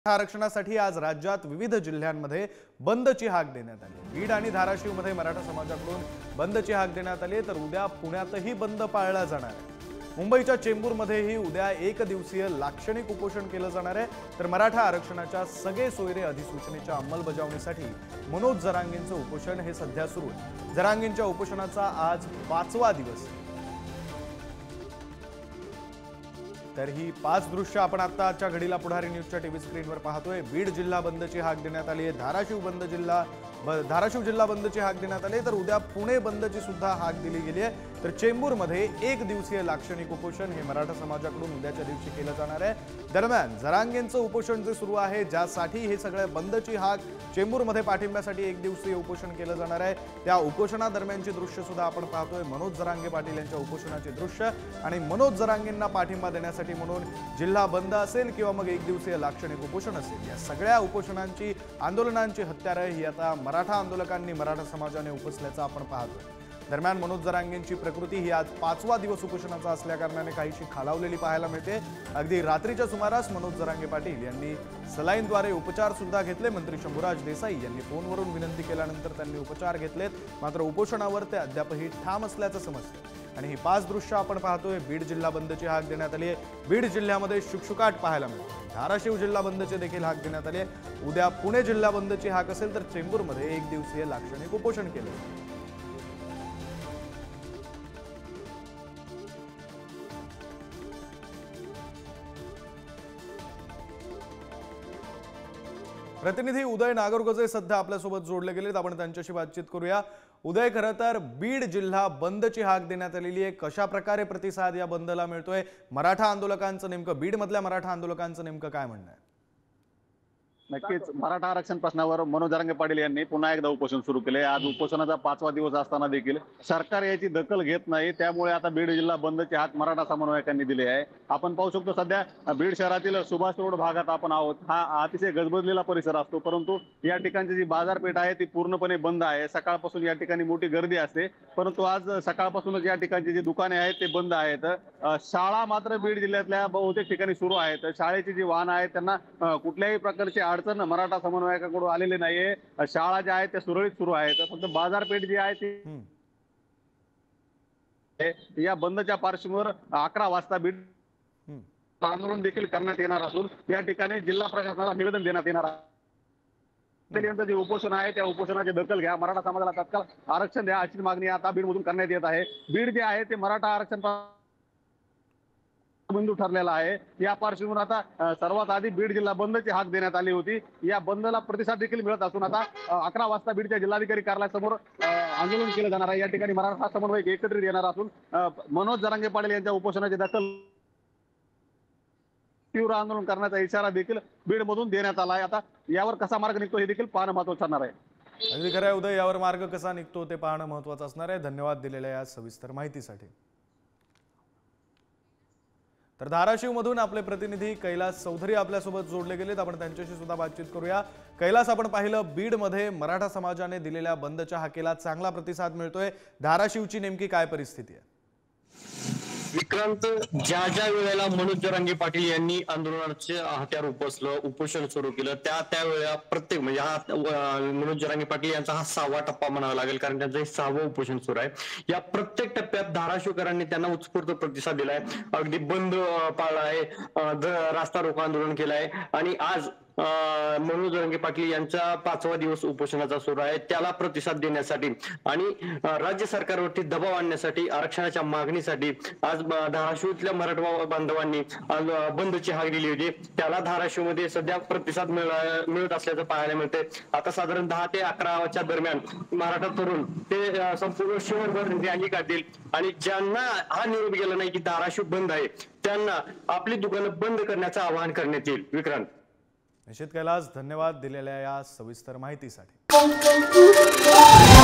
आरक्षणासाठी आज राज्यात विविध जिल्ह्यांमध्ये बंदची हाक देण्यात आली। बीड आणि धाराशिवमध्ये मराठा समाजाकडून बंदची हाक देण्यात आली, तर उद्या पुण्यातही बंद पाळला जाणार आहे। मुंबईच्या चेंबूरमध्येही उद्या एक दिवसीय लाक्षणिक उपोषण केलं जाणार आहे। तर मराठा आरक्षणाच्या सगळे सोयरे अधिसूचनेच्या अंमलबजावणीसाठी मनोज जरांगेंचं उपोषण हे सध्या सुरू आहे। जरांगेंच्या उपोषणाचा आज 5वा दिवस आहे। तर ही 5 दृश्य आपण आताच्या घडीला पुढारी न्यूजच्या टीव्ही स्क्रीनवर पाहतोय। बीड जिल्हा बंदची हाक देण्यात आली आहे। धाराशिव जिल्हा बंदची हाक देण्यात आली, तर उद्या पुणे बंदची सुद्धा हाक दिली गेली आहे। तर चेंबूरमध्ये एक दिवसीय लाक्षणिक उपोषण हे मराठा समाजाकडून उद्याच्या दिवशी केलं जाणार आहे। दरम्यान जरांगेंचं उपोषण जे सुरू आहे, ज्यासाठी हे सगळे बंदची हाक चेंबूरमध्ये पाठिंब्यासाठी एक दिवसीय उपोषण केलं जाणार आहे, त्या उपोषणादरम्यानची दृश्य सुद्धा आपण पाहतोय। मनोज जरांगे पाटील यांच्या उपोषणाचे दृश्य आणि मनोज जरांगेंना पाठिंबा देण्यासाठी म्हणून जिल्हा बंद असेल किंवा मग एक दिवसीय लाक्षणिक उपोषण असेल, या सगळ्या उपोषणांची आंदोलनांची हत्यारं ही आता मराठा आंदोलकांनी मराठा समाजाने उपसल्याचं आपण पाहतोय। दरम्यान मनोज जरांगेंची प्रकृती ही आज 5वा दिवस उपोषणाचा असल्याकारणाने काहीशी खालावलेली पाहायला मिळते। अगदी रात्रीच्या सुमारास मनोज जरांगे पाटील यांनी सलाईनद्वारे उपचार सुद्धा घेतले। मंत्री शंभूराज देसाई यांनी फोनवरून विनंती केल्यानंतर त्यांनी उपचार घेतलेत, मात्र उपोषणावर ते अद्यापही ठाम असल्याचं समजतं। आणि ही 5 दृश्य आपण पाहतोय। बीड जिल्हा बंदची हाक देण्यात आली आहे। बीड जिल्ह्यामध्ये शुकशुकाट पाहायला मिळतो। धाराशिव जिल्हा बंदची देखील हाक देण्यात आली आहे। उद्या पुणे जिल्हा बंदची हाक असेल, तर चेंबूरमध्ये एक दिवसीय लाक्षणिक उपोषण केलं जाईल। प्रतिनिधी उदय नागरगोजे सध्या आपल्यासोबत जोडले गेलेत, आपण त्यांच्याशी बातचीत करूया। उदय, खरं तर बीड जिल्हा बंदची हाक देण्यात आलेली आहे, कशा प्रकारे प्रतिसाद या बंदला मिळतोय? मराठा आंदोलकांचं नेमकं बीड मधल्या मराठा आंदोलकांचं नेमकं काय म्हणणं आहे? नक्कीच मराठा आरक्षण प्रश्नावर मनोज जरांगे पाटील यांनी पुन्हा एकदा उपोषण सुरू केले। आज उपोषणाचा 5वा दिवस असताना देखील सरकार याची दखल घेत नाही, त्यामुळे आता बीड जिल्हा बंदची हाक मराठा समन्वयकांनी दिली आहे। आपण पाहू शकतो सध्या बीड शहरातील सुभाष रोड भागात आपण आहोत। हा अतिशय गजबजलेला परिसर असतो, परंतु या ठिकाणची जी बाजारपेठ आहे ती पूर्णपणे बंद आहे। सकाळपासून या ठिकाणी मोठी गर्दी असते, परंतु आज सकाळपासूनच या ठिकाणची जी दुकाने आहेत ते बंद आहेत। शाळा मात्र बीड जिल्ह्यातल्या बहुतेक ठिकाणी सुरू आहेत। शाळेची जी वाहनं आहेत त्यांना कुठल्याही प्रकारची अडचण मराठा समन्वयकाकडून आलेली नाहीये। शाळा ज्या आहेत त्या सुरळीत सुरू आहेत। फक्त बाजारपेठ जी आहे ती या बंदच्या पार्श्वभूमीवर 11 वाजता बीड आंदोलन देखील करण्यात येणार असून या ठिकाणी जिल्हा प्रशासनाला निवेदन देण्यात येणार आहे। जे उपोषण आहे त्या उपोषणाची दखल घ्या, मराठा समाजाला तत्काळ आरक्षण द्या अशी मागणी आता बीड मधून करण्यात येत आहे। बीड जे आहे ते मराठा आरक्षण बिंदू ठरलेला आहे। या पार्श्वभूमीवर आता सर्वात आधी बीड जिल्हा बंदची हाक देण्यात आली होती। या बंदला प्रतिसाद देखील मिळत असून आता 11 वाजता बीडच्या जिल्हाधिकारी कार्यालयासमोर आंदोलन केलं जाणार आहे। या ठिकाणी मराठा समन्वयक एकत्रित येणार असून मनोज जरांगे पाटील यांच्या उपोषणाची दखल तीव्र आंदोलन करण्याचा इशारा देखील बीड मधून देण्यात आला आहे। आता यावर कसा मार्ग निघतो हे देखील पाहणं महत्त्वाचं ठरणार आहे। अगदी खरं आहे उदय, यावर मार्ग कसा निघतो ते पाहणं महत्त्वाचं असणार आहे। धन्यवाद दिलेल्या या सविस्तर माहितीसाठी। तर धाराशिवमधून आपले प्रतिनिधी कैलास चौधरी आपल्यासोबत जोडले गेलेत, आपण त्यांच्याशी सुद्धा बातचीत करूया। कैलास, आपण पाहिलं बीडमध्ये मराठा समाजाने दिलेल्या बंदच्या हाकेला चांगला प्रतिसाद मिळतोय, धाराशिवची नेमकी काय परिस्थिती आहे? विक्रांत, ज्या वेळेला मनोज जरांगे पाटील यांनी आंदोलनाचे हत्यार उपसलं, उपोषण सुरू केलं, त्यावेळेला प्रत्येक म्हणजे मनोज जरांगे पाटील यांचा हा 6वा टप्पा म्हणावा लागेल, कारण त्यांचं हे 6वं उपोषण सुरू आहे। या प्रत्येक टप्प्यात धाराशिवकरांनी त्यांना उत्स्फूर्त प्रतिसाद दिलाय। अगदी बंद पाळला आहे, रास्ता रोको आंदोलन केलंय आणि आज मनोज जरांगे पाटील यांचा 5वा दिवस उपोषणाचा सुरू आहे। त्याला प्रतिसाद देण्यासाठी आणि राज्य सरकारवरती दबाव आणण्यासाठी, आरक्षणाच्या मागणीसाठी आज धाराशिवतल्या मराठा बांधवांनी बंदची हाक दिली होती। त्याला धाराशिवमध्ये सध्या प्रतिसाद मिळत असल्याचं पाहायला मिळते। आता साधारण 10 ते 11च्या दरम्यान मराठा तरुण ते संपूर्ण शहरभर रॅली काढतील आणि ज्यांना हा निरोप गेला नाही की धाराशिव बंद आहे, त्यांना आपली दुकानं बंद करण्याचं आवाहन करण्यात येईल। विक्रांत, निश्चित कैलास, धन्यवाद दिलेल्या या सविस्तर माहितीसाठी।